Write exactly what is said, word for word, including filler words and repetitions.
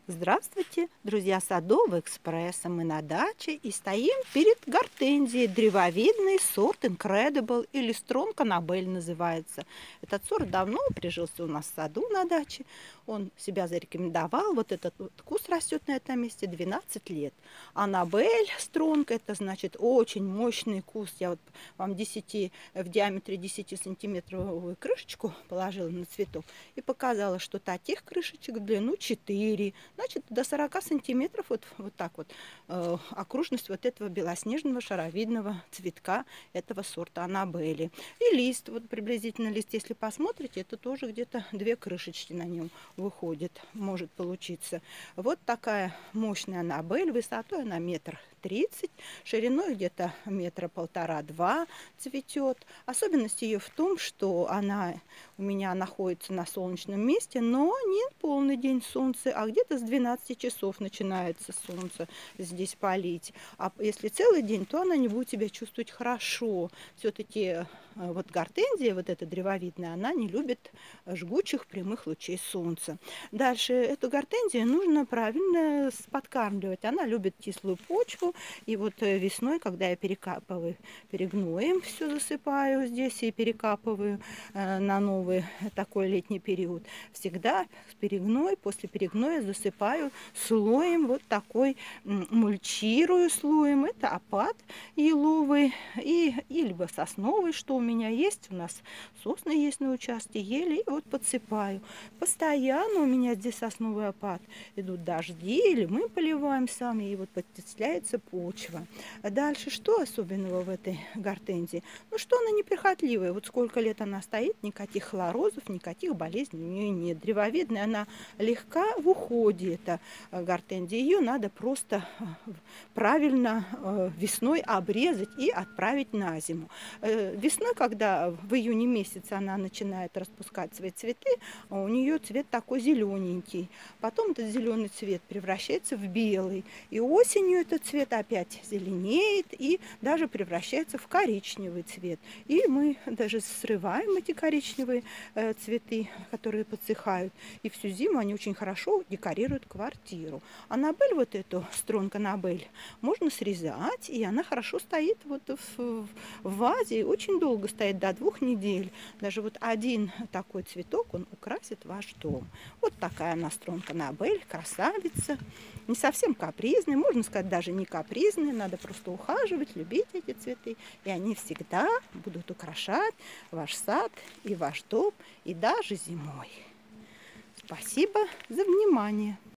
Здравствуйте, друзья Садового экспресса. Мы на даче и стоим перед гортензией. Древовидный сорт Incredible или Strong Annabelle называется. Этот сорт давно прижился у нас в саду на даче. Он себя зарекомендовал. Вот этот вот куст растет на этом месте двенадцать лет. Annabelle Strong — это значит очень мощный куст. Я вот вам десять, в диаметре десять сантиметровую крышечку положила на цветок и показала, что таких крышечек в длину четыре. Значит, до сорока сантиметров вот, вот так вот э, окружность вот этого белоснежного шаровидного цветка этого сорта Аннабелли. И лист, вот приблизительно лист, если посмотрите, это тоже где-то две крышечки на нем выходит, может получиться. Вот такая мощная Аннабель, высотой она метр тридцать, шириной где-то метра полтора-два цветет. Особенность ее в том, что она у меня находится на солнечном месте, но не полный день солнца, а где-то с двенадцати часов начинается солнце здесь палить. А если целый день, то она не будет себя чувствовать хорошо. Все-таки вот гортензия, вот эта древовидная, она не любит жгучих прямых лучей солнца. Дальше эту гортензию нужно правильно подкармливать. Она любит кислую почву. И вот весной, когда я перекапываю перегноем, все засыпаю здесь и перекапываю э, на новый такой летний период, всегда с перегной, после перегноя засыпаю слоем вот такой, мульчирую слоем. Это опад еловый и, и либо сосновый, что у меня есть. У нас сосны есть на участке, ели, и вот подсыпаю. Постоянно у меня здесь сосновый опад. Идут дожди, или мы поливаем сами, и вот подтесляется почва. А дальше что особенного в этой гортензии? Ну, что она неприхотливая. Вот сколько лет она стоит, никаких хлорозов, никаких болезней у нее нет. Древовидная, она легка в уходе, эта гортензия. Ее надо просто правильно весной обрезать и отправить на зиму. Весной, когда в июне месяце она начинает распускать свои цветы, у нее цвет такой зелененький. Потом этот зеленый цвет превращается в белый. И осенью этот цвет опять зеленеет и даже превращается в коричневый цвет. И мы даже срываем эти коричневые э, цветы, которые подсыхают. И всю зиму они очень хорошо декорируют квартиру. Аннабель, вот эту Strong Annabelle, можно срезать, и она хорошо стоит вот в, в вазе, очень долго стоит, до двух недель. Даже вот один такой цветок, он украсит ваш дом. Вот такая она Strong Annabelle, красавица. Не совсем капризная, можно сказать, даже не капризная. Надо просто ухаживать, любить эти цветы. И они всегда будут украшать ваш сад и ваш дом, и даже зимой. Спасибо за внимание.